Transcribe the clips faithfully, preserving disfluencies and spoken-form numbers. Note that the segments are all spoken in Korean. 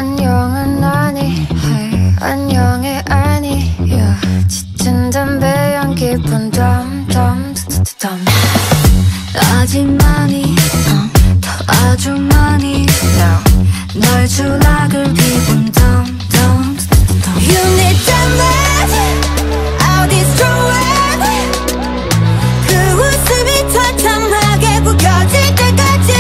안녕은 아니 hey. 안녕해 아니 yeah. 짙은 담배 연기 분담담 아직 많이 uh, 더 아주 많이 no. 널 주락을 기분 덤덤 You need that love I'll destroy it 그 웃음이 처참하게 구겨질 때까지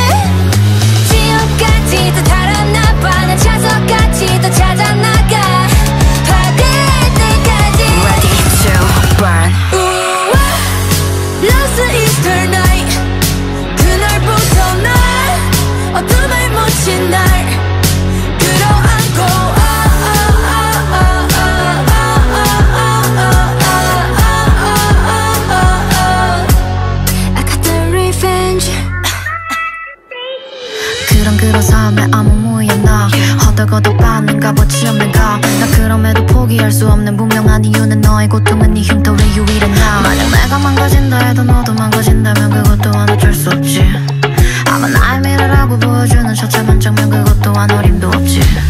지옥까지도 달아나봐 난 차서까지도 찾아나가 밝을 때까지 Ready to burn 우와 Last Easter night 그날부터 날 어둠을 묻힌 날 끌어안고 I got the revenge 그럼 그러사면 아무 무였나 허덕허덕 받는가 버치 없는가 나 그럼에도 포기할 수 없는 분명한 이유는 너의 고통은 네 흉터의 유일한 만약 내가 망가진다 해도 너도 망가진다면 그것 또한 어쩔 수 없지 아마 나의 미래라고 보여주는 처참한 장면 그것 또한 어림도 없지